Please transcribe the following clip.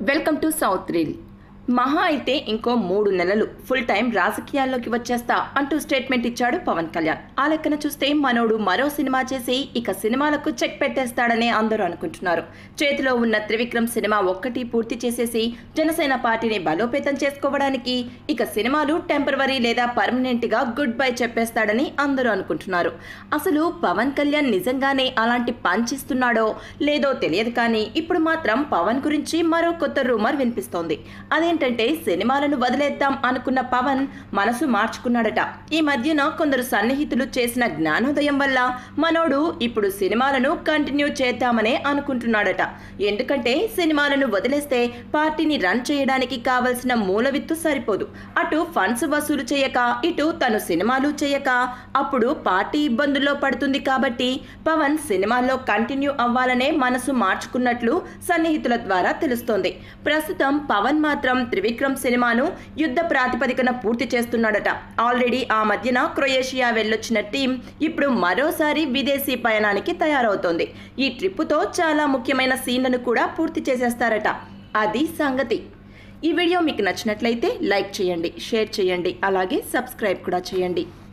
Welcome to south reel. మహా అయితే ఇంకో 3 నెలలు ఫుల్ టైం రాజకీయాల్లోకి వచ్చేస్తా అంటూ స్టేట్మెంట్ ఇచ్చాడు పవన్ కళ్యాణ్. ఆ లెక్కన చూస్తే మనోడు మరో సినిమా చేసి ఇక సినిమాలకు చెక్ పెట్టేస్తాడనే అందరూ అనుకుంటున్నారు. చేతిలో ఉన్న త్రివిక్రమ్ సినిమా ఒక్కటి పూర్తి చేసేసి జనసేన పార్టీని బలోపేతం చేసుకోవడానికి ఇక సినిమాలు టెంపరవరీ లేదా పర్మనెంట్ గా గుడ్ బై చెప్పేస్తాడని అందరూ అనుకుంటున్నారు. అసలు పవన్ కళ్యాణ్ నిజంగానే అలాంటి పంచ్ ఇస్తున్నాడో లేదో తెలియదు, కానీ ఇప్పుడు మాత్రం పవన్ గురించి మరో కొత్త రూమర్ వినిపిస్తోంది. అదేంటంటే సినిమాలను వదిలేద్దాం అనుకున్న పవన్ మనసు మార్చుకున్నాడట. ఈ మధ్యన కొందరు సన్నిహితులు చేసిన జ్ఞానోదయం వల్ల మనోడు ఇప్పుడు సినిమాలను కంటిన్యూ చేద్దామనే అనుకుంటున్నాడట. ఎందుకంటే సినిమాలను వదిలేస్తే పార్టీని రన్ చేయడానికి కావలసిన మూలవిత్తు సరిపోదు. అటు ఫండ్స్ వసూలు చేయక ఇటు తను సినిమాలు చేయక అప్పుడు పార్టీ ఇబ్బందుల్లో పడుతుంది. కాబట్టి పవన్ సినిమాల్లో కంటిన్యూ అవ్వాలనే మనసు మార్చుకున్నట్లు సన్నిహితుల ద్వారా తెలుస్తోంది. ప్రస్తుతం పవన్ మాత్రం త్రివిక్రమ్ సినిమాను యుద్ధ ప్రాతిపదికన పూర్తి చేస్తున్నాడట. ఆల్రెడీ ఆ మధ్యన క్రొయేషియా వెళ్ళొచ్చిన టీం ఇప్పుడు మరోసారి విదేశీ పయనానికి తయారవుతోంది. ఈ ట్రిప్పుతో చాలా ముఖ్యమైన సీన్లను కూడా పూర్తి చేసేస్తారట. అది సంగతి. ఈ వీడియో మీకు నచ్చినట్లయితే లైక్ చేయండి, షేర్ చేయండి, అలాగే సబ్స్క్రైబ్ కూడా చేయండి.